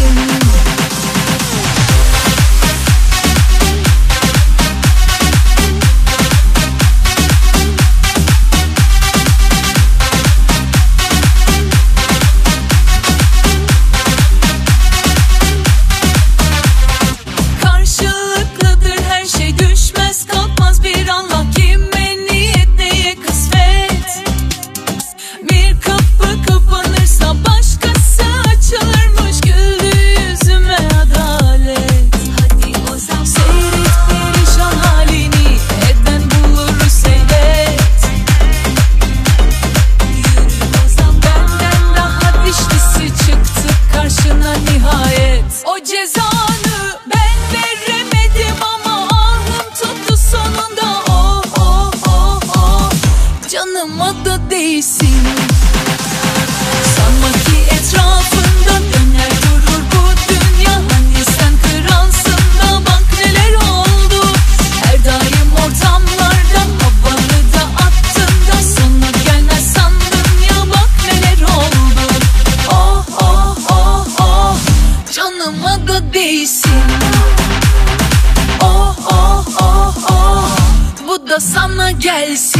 Canıma da değsin. Sanma ki etrafında döner durur bu dünya. Hani sen kralsın da bak neler oldu. Her daim ortamlarda havanı da attın da sonu gelmez sandın ya, bak neler oldu. Oh oh oh oh, canıma da değsin. Oh oh oh oh, bu da sana gelsin.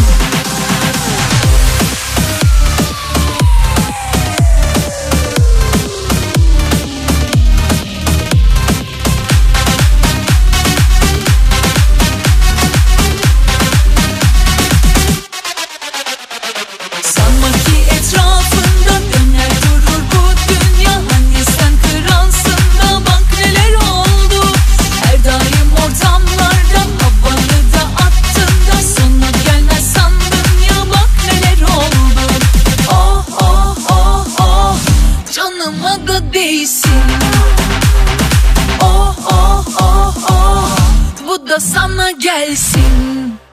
Canıma da değsin. Oh oh oh oh, bu da sana gelsin.